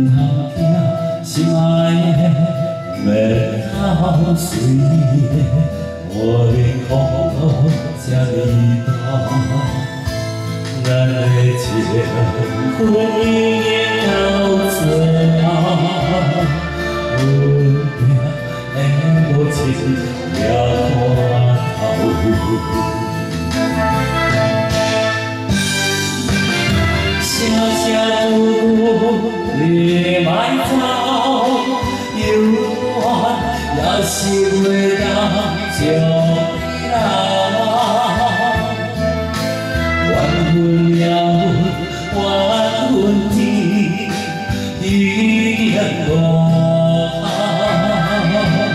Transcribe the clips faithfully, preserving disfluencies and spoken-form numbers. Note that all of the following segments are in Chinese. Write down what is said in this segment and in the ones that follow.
通行，心爱的免透水的，我的苦恼这呢大。 咱的情婚姻到最后，有命的无情也看透。声声有你莫走，犹原也是袂当将你留。 缘分了，缘分天，已然无限。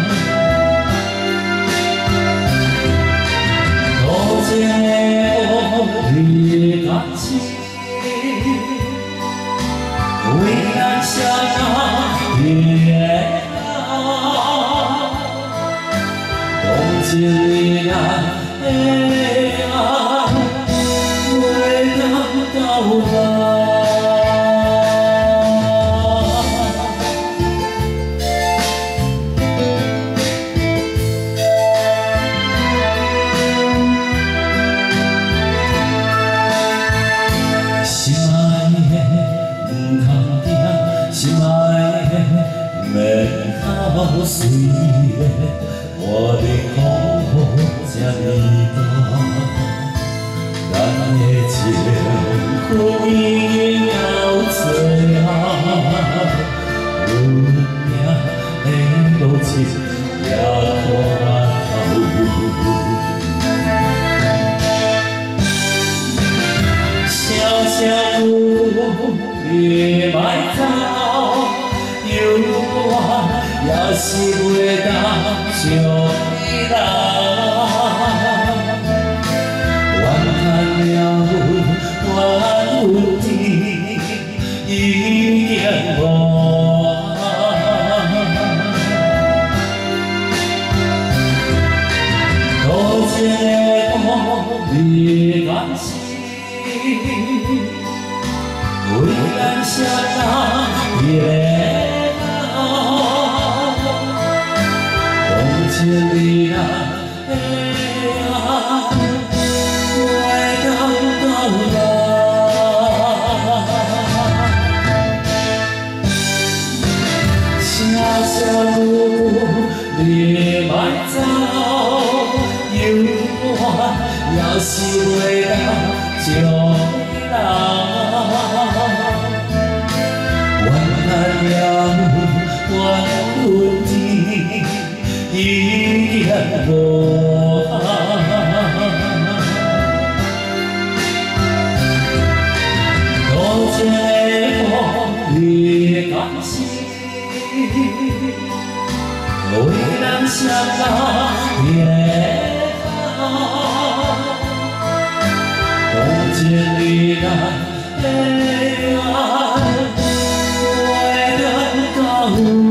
多情的你感情，为咱相别后，动情的爱。 到老，心爱的唔通惊，心爱的免透水的，我的苦这呢大。 咱的情婚姻到最后，有命的无情也看透。声声有你莫走，犹原也是袂当将你留。 了，缘分天已然无限。多情的梦你甘心，为咱相别后，动情的咱。 你莫走，犹原也是袂当将你留。缘分了，缘分天已然无限。多情的梦，你甘心？ 为咱相别后，动情的咱的爱，为咱到。